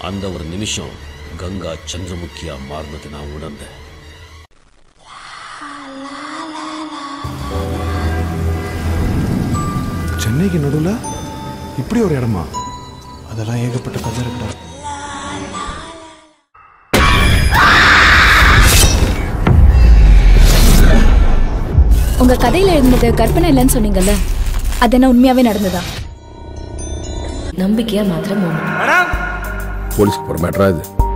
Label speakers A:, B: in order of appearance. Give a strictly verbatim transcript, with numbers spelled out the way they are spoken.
A: அந்த ஒரு நிமிஷம் கங்கா சந்திரமுகியா மாறினது நான் உணர்ந்தேன்.
B: சென்னைக்கு நடுவுல இப்படி ஒரு இடமா? அதெல்லாம் ஏகப்பட்ட கதை இருக்குடா.
C: உங்க கதையில இருந்தது கற்பனை இல்லைன்னு சொன்னீங்கல்ல, அது என்ன உண்மையாவே நடந்ததா?
D: நம்பிக்கையா மாத்திரம்
A: போலீஸ்க்கு போற மேட்டரா இது?